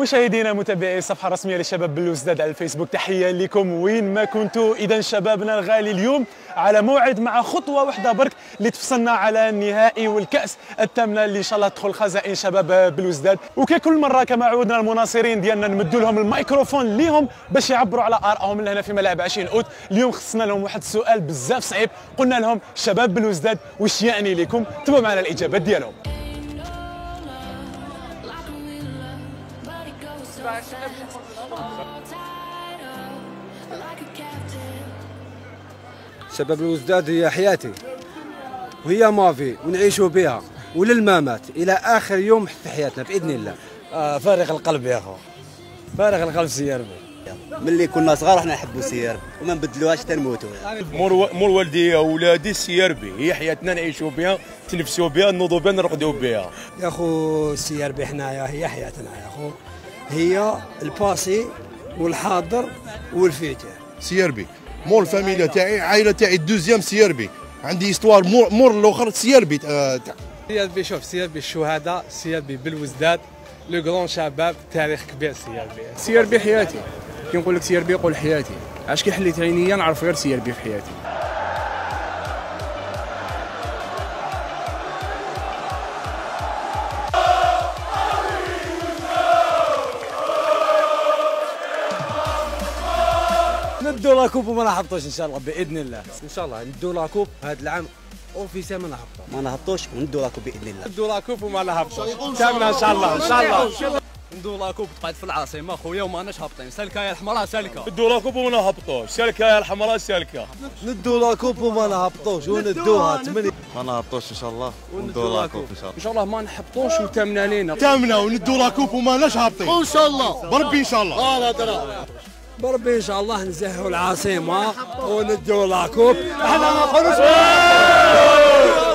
مشاهدينا متابعي الصفحه الرسميه لشباب بلوزداد على الفيسبوك، تحيه لكم وين ما كنتوا. اذا شبابنا الغالي اليوم على موعد مع خطوه واحده برك اللي تفصلنا على النهائي والكاس الثامنه اللي ان شاء الله تدخل خزائن شباب بلوزداد. وككل مره كما عودنا المناصرين ديالنا نمدوا لهم الميكروفون ليهم باش يعبروا على ارائهم لهنا في ملاعب 20 اوت. اليوم خصنا لهم واحد السؤال بزاف صعيب، قلنا لهم شباب بلوزداد واش يعني لكم؟ تبعوا معنا الاجابات ديالهم. شباب بلوزداد هي حياتي وهي مافي ونعيشوا بها وللممات الى اخر يوم في حياتنا باذن الله. فارغ القلب يا اخو، فارغ القلب سياربي. ملي كنا صغار احنا نحبوا السياربي وما نبدلوهاش حتى نموتوا. مور والدي اولادي السياربي هي حياتنا، نعيشوا بها، تنفسوا بها، نوضوا بها، نرقدوا بها. يا اخو السياربي حنايا هي حياتنا يا اخو، هي الباسي والحاضر والفيتير. سياربي مور الفاميليا تاعي، عائله تاعي الدوزيام سياربي، عندي استوار مور الاخر سياربي. سياربي شوف، سياربي الشهداء، سياربي بلوزداد، لو كرون شباب، تاريخ كبير سياربي. سياربي حياتي، كي نقول لك سياربي نقول حياتي، عاش كي حليت عينيا نعرف غير سياربي في حياتي. ندو لاكوب وما نهبطوش ان شاء الله باذن الله. ان شاء الله ندو لاكوب هذا العام اوفيسيال ما نهبطوش، ما نهبطوش وندو لاكوب باذن الله. ندو لاكوب وما نهبطوش كاملة ان شاء الله، ان شاء الله. ندو لاكوب تقعد في العاصمه خويا وماناش هابطين، سالكه الحمراء سالكه. ندو لاكوب وما نهبطوش، سالكه الحمراء سالكه. ندو لاكوب وما نهبطوش وندوها 8. ما نهبطوش ان شاء الله وندو لاكوب ان شاء الله. ان شاء الله ما نحبطوش وتامنا لينا. تامنا وندو لاكوب وماناش هابطين ان شاء الله، بربي ان شاء الله. بربي ان شاء الله نزهوا العاصمه وندوا لاكوب. احنا ما نقولوش